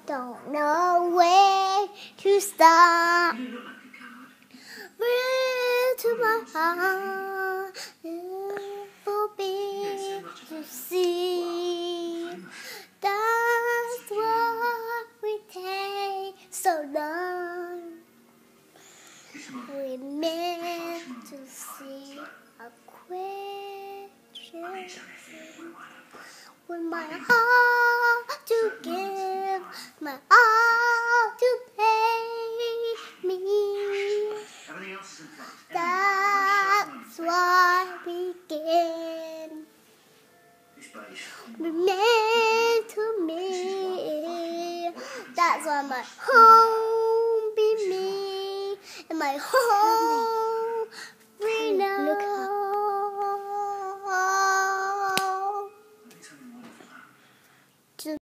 Don't know where to start. Real to my heart, for me to see. That's what we take so long. We meant to see a question. With my heart to give, my all to pay me. That's what began. Remain to me. That's why my home be me, and my home.